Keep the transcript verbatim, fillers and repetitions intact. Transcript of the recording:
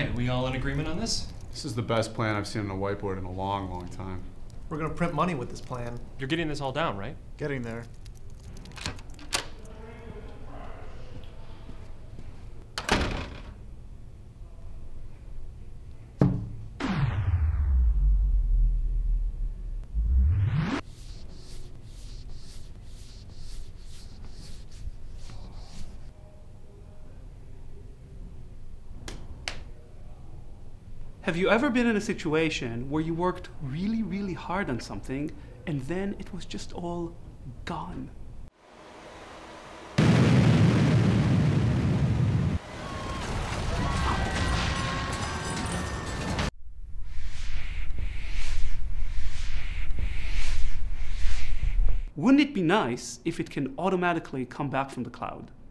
right, are we all in agreement on this? This is the best plan I've seen on a whiteboard in a long, long time. We're gonna print money with this plan. You're getting this all down, right? Getting there. Have you ever been in a situation where you worked really, really hard on something and then it was just all gone? Wouldn't it be nice if it can automatically come back from the cloud?